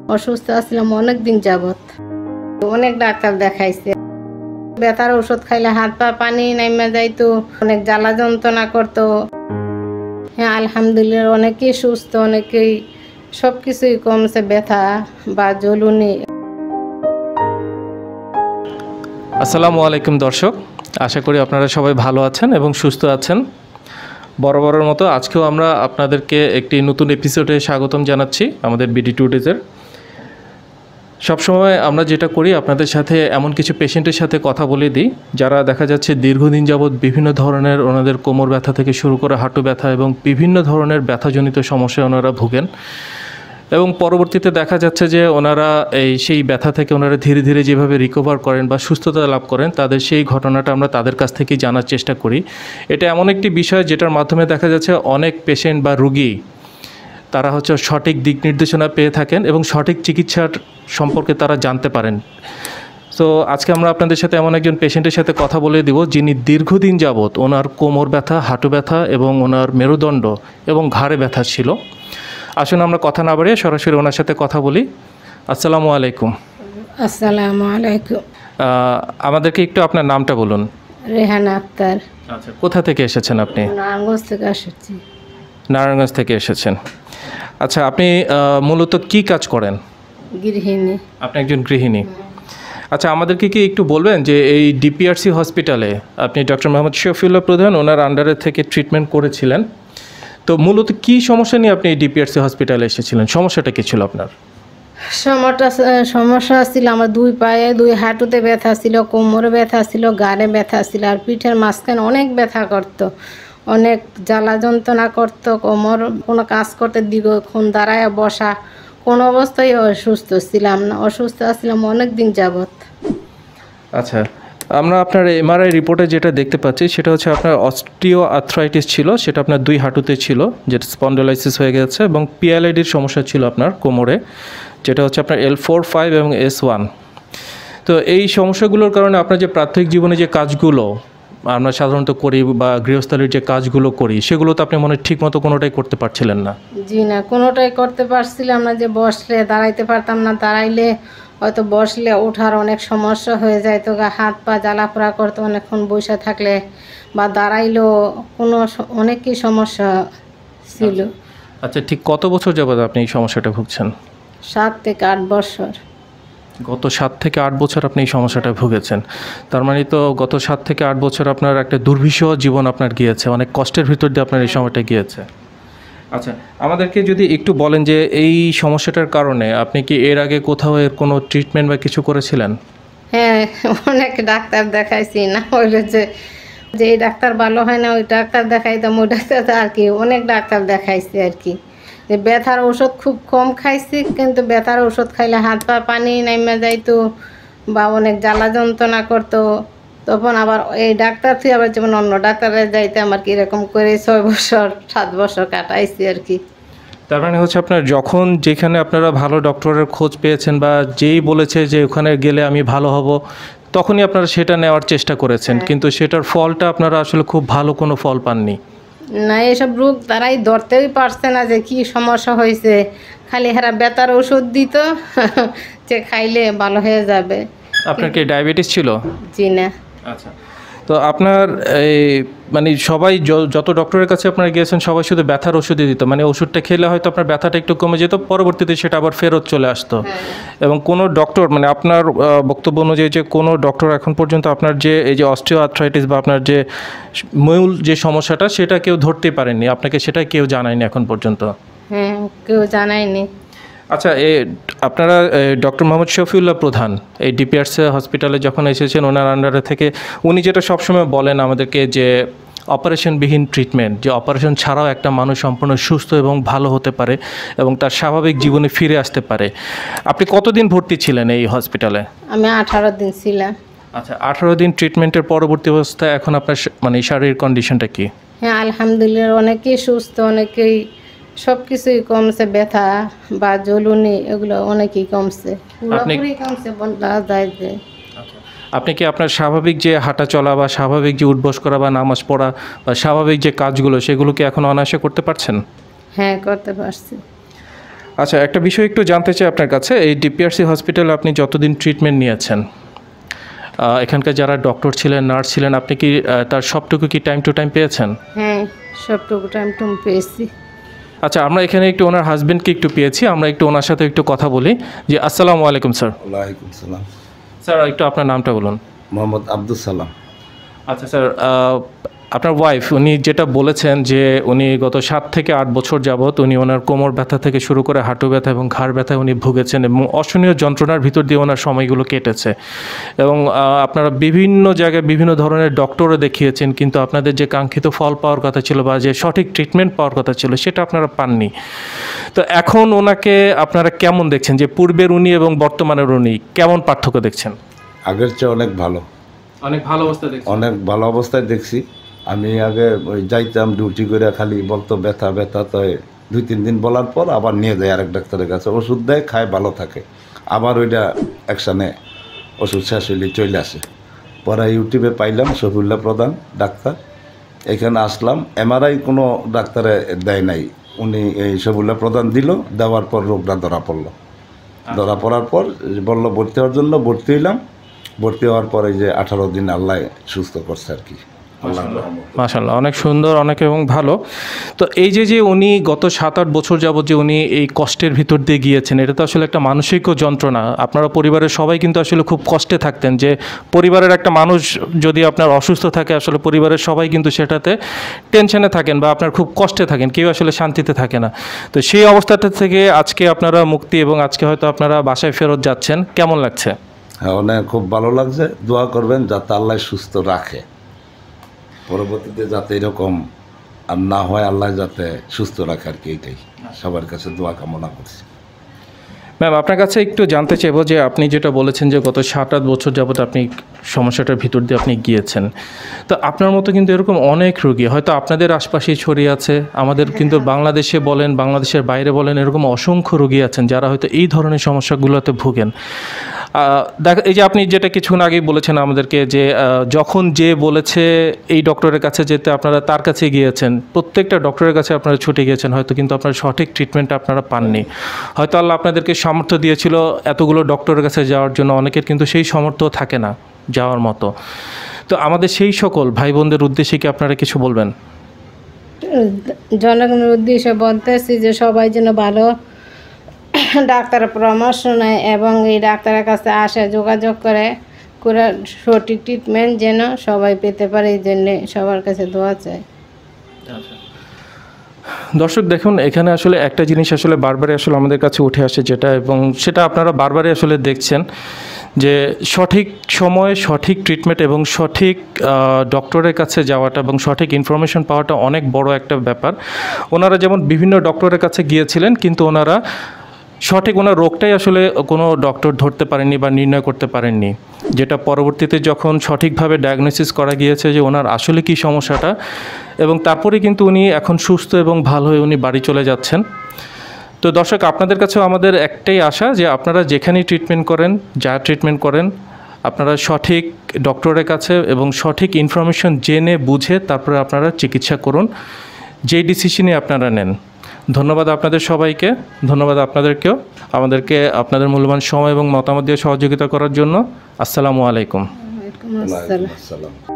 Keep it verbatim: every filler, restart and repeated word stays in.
অসুস্থ ছিলাম অনেক দিন যাবত, অনেক ডাক্তার দেখাইছে। ব্যথার ওষুধ খাইলে হাত পা পানি নাইমা যাইতো, অনেক জ্বালা যন্ত্রণা করতো। হ্যাঁ আলহামদুলিল্লাহ অনেকেই সুস্থ, অনেকেই সব কিছুই কমছে, ব্যথা বা জ্বলুনি। আসসালামু আলাইকুম দর্শক, আশা করি আপনারা সবাই ভালো আছেন এবং সুস্থ আছেন। বরাবরের মতো আজকেও আমরা আপনাদেরকে একটি নতুন এপিসোডে স্বাগতম জানাচ্ছি আমাদের বিডি টু ডেজের। সবসময় আমরা যেটা করি, আপনাদের সাথে এমন কিছু পেশেন্টের সাথে কথা বলে দিই যারা দেখা যাচ্ছে দীর্ঘদিন যাবৎ বিভিন্ন ধরনের ওনাদের কোমর ব্যথা থেকে শুরু করে হাঁটু ব্যথা এবং বিভিন্ন ধরনের ব্যথাজনিত সমস্যায় ওনারা ভুগেন, এবং পরবর্তীতে দেখা যাচ্ছে যে ওনারা এই সেই ব্যথা থেকে ওনারা ধীরে ধীরে যেভাবে রিকভার করেন বা সুস্থতা লাভ করেন, তাদের সেই ঘটনাটা আমরা তাদের কাছ থেকেই জানার চেষ্টা করি। এটা এমন একটি বিষয় যেটার মাধ্যমে দেখা যাচ্ছে অনেক পেশেন্ট বা রুগী তারা হচ্ছে সঠিক দিক নির্দেশনা পেয়ে থাকেন এবং সঠিক চিকিৎসার সম্পর্কে তারা জানতে পারেন। তো আজকে আমরা আপনাদের সাথে এমন একজন পেশেন্টের সাথে কথা বলে দিব যিনি দীর্ঘদিন যাবৎ ওনার কোমর ব্যথা, হাঁটু ব্যথা এবং ওনার মেরুদণ্ড এবং ঘাড়ে ব্যথা ছিল। আসুন আমরা কথা না বাড়িয়ে সরাসরি ওনার সাথে কথা বলি। আসসালামু আলাইকুম। আসসালামু আলাইকুম। আমাদেরকে একটু আপনার নামটা বলুন। রেহানা আক্তার। আচ্ছা, কোথা থেকে এসেছেন আপনি? নারায়ণগঞ্জ থেকে এসেছি। নারায়ণগঞ্জ থেকে এসেছেন। আচ্ছা, আপনি মূলত কি কাজ করেন? গৃহিণী। আপনি একজন গৃহিণী। আচ্ছা, আমাদেরকে কি একটু বলবেন যে এই ডিপিআরসি হসপিটালে আপনি ডক্টর মোহাম্মদ শফিউল্লাহ প্রধান ওনার আন্ডারে থেকে ট্রিটমেন্ট করেছিলেন, তো মূলত কি সমস্যা নিয়ে আপনি এই ডিপিআরসি হসপিটালে এসেছিলেন? সমস্যাটা কী ছিল আপনার? সমস্যা সমস্যা ছিল আমার দুই পায়ে, দুই হাঁটুতে ব্যথা ছিল, কোমরে ব্যথা ছিল, গাড়ে ব্যথা ছিল, আর পিঠের মাঝখানে অনেক ব্যথা করতো, অনেক জ্বালা যন্ত্রণা করতো। কোমর কোনো কাজ করতে দীর্ঘক্ষণ দাঁড়ায় বসা, কোনো অবস্থায় অসুস্থ ছিলাম না, অসুস্থ ছিলাম অনেক দিন যাবত। আচ্ছা, আমরা আপনার এমআরআই রিপোর্টে যেটা দেখতে পাচ্ছি সেটা হচ্ছে আপনার অস্টিও আর্থ্রাইটিস ছিল, সেটা আপনার দুই হাঁটুতে ছিল, যেটা স্পন্ডোলাইসিস হয়ে গেছে, এবং পিএলআইডির সমস্যা ছিল আপনার কোমরে, যেটা হচ্ছে আপনার এল ফোর ফাইভ এবং এস ওয়ান। তো এই সমস্যাগুলোর কারণে আপনার যে প্রাথমিক জীবনে যে কাজগুলো আমরা সাধারণত করি বা গৃহস্থালির যে কাজগুলো করি, সেগুলো তো আপনি মনে ঠিক মতো কোনোটাই করতে পারছিলেন না? জি না, কোনোটাই করতে পারছিলাম না। যে বসলে দাঁড়াইতে পারতাম না, দাঁড়াইলে হয়তো বসলে ওঠার অনেক সমস্যা হয়ে যায়, তো হাত পা জ্বালাপোড়া করতো অনেকক্ষণ বসে থাকলে, বা দাঁড়াইলেও কোনো অনেকই সমস্যা ছিল। আচ্ছা, ঠিক কত বছর যাবত আপনি এই সমস্যাটা ভুগছেন? সাত থেকে আট বছর। গত সাত থেকে আট বছর আপনি এই সমস্যাটা ভুগেছেন। তার মানে তো গত সাত থেকে আট বছর আপনার একটা দুর্বিষহ জীবন আপনার গিয়েছে, অনেক কষ্টের ভিতর দিয়ে আপনার এই সময়টা গিয়েছে। আচ্ছা, আমাদেরকে যদি একটু বলেন যে এই সমস্যাটার কারণে আপনি কি এর আগে কোথাও এর কোনো ট্রিটমেন্ট বা কিছু করেছিলেন? হ্যাঁ, অনেক ডাক্তার দেখাইছি, না হইলে যে যে এই ডাক্তার ভালো হয় না ওই ডাক্তার দেখাইতাম, ওই ডাক্তার আর কি অনেক ডাক্তার দেখাইছি আর কি। যে ব্যথার ওষুধ খুব কম খাইছি, কিন্তু ব্যথার ওষুধ খাইলে হাত পা পানি নাইমা যাইতো বা অনেক জ্বালা যন্ত্রণা করতো। তখন আবার এই ডাক্তার থেকে আবার যেমন অন্য ডাক্তারে যাইতে আমার কি এরকম করে ছয় বছর সাত বছর কাটাইছি আর কি। তার মানে হচ্ছে আপনার যখন যেখানে আপনারা ভালো ডক্টরের খোঁজ পেয়েছেন বা যেই বলেছে যে ওখানে গেলে আমি ভালো হব, তখনই আপনারা সেটা নেওয়ার চেষ্টা করেছেন, কিন্তু সেটার ফলটা আপনারা আসলে খুব ভালো কোনো ফল পাননি। না, এসব রোগ তারাই ধরতেই পারছে না যে কি সমস্যা হয়েছে, খালি হেরা ব্যথার ওষুধ দিত যে খাইলে ভালো হয়ে যাবে। আপনার কি ডায়াবেটিস ছিল? জি না। আচ্ছা, তো আপনার এই মানে সবাই যত ডক্টরের কাছে আপনারা গিয়েছেন সবাই শুধু ব্যথার ওষুধই দিত, মানে ওষুধটা খেলে হয়তো আপনার ব্যথাটা একটু কমে যেত, পরবর্তীতে সেটা আবার ফেরত চলে আসতো। এবং কোনো ডক্টর মানে আপনার বক্তব্য অনুযায়ী যে কোনো ডক্টর এখন পর্যন্ত আপনার যে এই যে অস্টিও আর্থ্রাইটিস বা আপনার যে মূল যে সমস্যাটা সেটা কেউ ধরতেই পারেননি, আপনাকে সেটা কেউ জানায়নি এখন পর্যন্ত? হ্যাঁ, কেউ জানায়নি। আচ্ছা, এ আপনারা ডক্টর মোহাম্মদ শফিউল্লাহ প্রধান এই ডিপিআরসি হসপিটালে যখন এসেছেন ওনার আন্ডারে থেকে, উনি যেটা সবসময় বলেন আমাদেরকে যে অপারেশনবিহীন ট্রিটমেন্ট, যে অপারেশন ছাড়াও একটা মানুষ সম্পূর্ণ সুস্থ এবং ভালো হতে পারে এবং তার স্বাভাবিক জীবনে ফিরে আসতে পারে। আপনি কতদিন ভর্তি ছিলেন এই হসপিটালে? আমি আঠারো দিন ছিলাম। আচ্ছা, আঠারো দিন ট্রিটমেন্টের পরবর্তী অবস্থায় এখন আপনার মানে শারীরিক কন্ডিশনটা কি? হ্যাঁ আলহামদুলিল্লাহ অনেকেই সুস্থ, অনেকেই সব কিছুই কমছে, ব্যথা বা জ্বলুনি এগুলো অনেকই কমছে, পুরোপুরি কমছে বলা যায় যে। আপনি কি আপনার স্বাভাবিক যে হাঁটা চলা বা স্বাভাবিক যে উঠবস করা বা নামাজ পড়া বা স্বাভাবিক যে কাজগুলো সেগুলো কি এখন অনায়াসে করতে পারছেন? হ্যাঁ করতে পারছি। আচ্ছা, একটা বিষয় একটু জানতে চাই আপনার কাছে, এই ডিপিআরসি হসপিটালে আপনি যতদিন ট্রিটমেন্ট নিয়েছেন, আহ, এখানকার যারা ডক্টর ছিলেন, নার্স ছিলেন, আপনি কি আহ, তার সবটুকু কি টাইম টু টাইম পেয়েছেন? হ্যাঁ, সবটুকু টাইম টুম পেয়েছি। আচ্ছা, আমরা এখানে একটু ওনার হাজবেন্ডকে একটু পেয়েছি, আমরা একটু ওনার সাথে একটু কথা বলি। জি, আসসালামু আলাইকুম স্যার। ওয়ালাইকুম সালাম। স্যার, একটু আপনার নামটা বলুন। মোহাম্মদ আব্দুল সালাম। আচ্ছা স্যার, আহ, আপনার ওয়াইফ উনি যেটা বলেছেন যে উনি গত সাত থেকে আট বছর যাবৎ উনি ওনার কোমর ব্যথা থেকে শুরু করে হাঁটু ব্যথা এবং ঘাড় ব্যথায় উনি ভুগেছেন এবং অসহনীয় যন্ত্রণার ভিতর দিয়ে ওনার সময়গুলো কেটেছে এবং আহ, আপনারা বিভিন্ন জায়গায় বিভিন্ন ধরনের ডক্টরও দেখিয়েছেন, কিন্তু আপনাদের যে কাঙ্ক্ষিত ফল পাওয়ার কথা ছিল বা যে সঠিক ট্রিটমেন্ট পাওয়ার কথা ছিল সেটা আপনারা পাননি। তো এখন ওনাকে আপনারা কেমন দেখছেন, যে পূর্বের উনি এবং বর্তমানের উনি কেমন পার্থক্য দেখছেন? আগের চেয়ে অনেক ভালো, অনেক ভালো অবস্থা দেখছেন? অনেক ভালো অবস্থায় দেখছি। আমি আগে ওই যাইতাম ডিউটি করে, খালি বলতো ব্যথা ব্যথা, তো দুই তিন দিন বলার পর আবার নিয়ে যায় আরেক ডাক্তারের কাছে, ওষুধ দেয়, খায়, ভালো থাকে, আবার ওইটা একসানে ওষুধ শেষ হইলে চলে আসে। পরে ইউটিউবে পাইলাম শফিউল্লাহ প্রধান ডাক্তার, এখানে আসলাম। এমআরআই কোনো ডাক্তারে দেয় নাই, উনি এই শফিউল্লাহ প্রধান দিল, দেওয়ার পর রোগটা ধরা পড়লো। ধরা পড়ার পর বললো ভর্তি হওয়ার জন্য, ভর্তি হইলাম। ভর্তি হওয়ার পরে যে আঠারো দিন আল্লাহ সুস্থ করছে আর কি। মাশাআল্লাহ, অনেক সুন্দর, অনেক এবং ভালো। তো এই যে যে উনি গত সাত আট বছর যাবত যে উনি এই কষ্টের ভিতর দিয়ে গিয়েছেন, এটা তো আসলে একটা মানসিক যন্ত্রণা। আপনারা পরিবারের সবাই কিন্তু আসলে খুব কষ্টে থাকতেন, যে পরিবারের একটা মানুষ যদি আপনার অসুস্থ থাকে, আসলে পরিবারের সবাই কিন্তু সেটাতে টেনশনে থাকেন বা আপনার খুব কষ্টে থাকেন, কেউ আসলে শান্তিতে থাকে না। তো সেই অবস্থাটা থেকে আজকে আপনারা মুক্তি এবং আজকে হয়তো আপনারা বাসায় ফেরত যাচ্ছেন, কেমন লাগছে? হ্যাঁ, অনেক খুব ভালো লাগছে। দোয়া করবেন যাতে আল্লাহ সুস্থ রাখে, পরবর্তীতে যাতে এরকম আর না হয়, আল্লাহ যাতে সুস্থ রাখে আর কি, এইটাই সবার কাছে দোয়া কামনা করছি। ম্যাম, আপনার কাছে একটু জানতে চাইবো যে আপনি যেটা বলেছেন যে গত সাত আট বছর যাবত আপনি সমস্যাটার ভিতর দিয়ে আপনি গিয়েছেন, তো আপনার মতো কিন্তু এরকম অনেক রোগী হয়তো আপনাদের আশপাশেই ছড়িয়ে আছে, আমাদের কিন্তু বাংলাদেশে বলেন, বাংলাদেশের বাইরে বলেন, এরকম অসংখ্য রোগী আছেন যারা হয়তো এই ধরনের সমস্যাগুলোতে ভোগেন। দেখ, এই যে আপনি যেটা কিছুক্ষণ আগেই বলেছেন আমাদেরকে যে যখন যে বলেছে এই ডক্টরের কাছে যেতে আপনারা তার কাছে গিয়েছেন, প্রত্যেকটা ডক্টরের কাছে আপনারা ছুটে গিয়েছেন, হয়তো কিন্তু আপনারা সঠিক ট্রিটমেন্ট আপনারা পাননি। হয়তো আল্লাহ আপনাদেরকে সামর্থ্য দিয়েছিল এতগুলো ডক্টরের কাছে যাওয়ার জন্য, অনেকের কিন্তু সেই সামর্থ্য থাকে না যাওয়ার মতো। তো আমাদের সেই সকল ভাই বোনদের উদ্দেশ্যে কি আপনারা কিছু বলবেন? জনগণের উদ্দেশ্যে বলতেছি যে সবাই যেন ভালো ডাক্তারের পরামর্শ নেয় এবং এই ডাক্তারের কাছে আসে, যোগাযোগ করে করে সঠিক ট্রিটমেন্ট যেন সবাই পেতে পারে, এই জন্যে সবার কাছে দোয়া চাই। দর্শক দেখুন, এখানে আসলে একটা জিনিস আসলে বারবারই আসলে আমাদের কাছে উঠে আসে, যেটা এবং সেটা আপনারা বারবারই আসলে দেখছেন, যে সঠিক সময়ে সঠিক ট্রিটমেন্ট এবং সঠিক ডক্টরের কাছে যাওয়াটা এবং সঠিক ইনফরমেশন পাওয়াটা অনেক বড় একটা ব্যাপার। ওনারা যেমন বিভিন্ন ডক্টরের কাছে গিয়েছিলেন, কিন্তু ওনারা সঠিক ওনার রোগটাই আসলে কোনো ডক্টর ধরতে পারেননি বা নির্ণয় করতে পারেননি, যেটা পরবর্তীতে যখন সঠিকভাবে ডায়াগনোসিস করা গিয়েছে যে ওনার আসলে কী সমস্যাটা, এবং তারপরে কিন্তু উনি এখন সুস্থ এবং ভালো হয়ে উনি বাড়ি চলে যাচ্ছেন। তো দর্শক, আপনাদের কাছেও আমাদের একটাই আশা যে আপনারা যেখানেই ট্রিটমেন্ট করেন, যা ট্রিটমেন্ট করেন, আপনারা সঠিক ডক্টরের কাছে এবং সঠিক ইনফরমেশন জেনে বুঝে তারপরে আপনারা চিকিৎসা করুন, যেই ডিসিশনই আপনারা নেন। ধন্যবাদ আপনাদের সবাইকে, ধন্যবাদ আপনাদেরকেও, আমাদেরকে আপনাদের মূল্যবান সময় এবং মতামত দিয়ে সহযোগিতা করার জন্য। আসসালামু আলাইকুম। ওয়ালাইকুম আসসালাম। আসসালাম।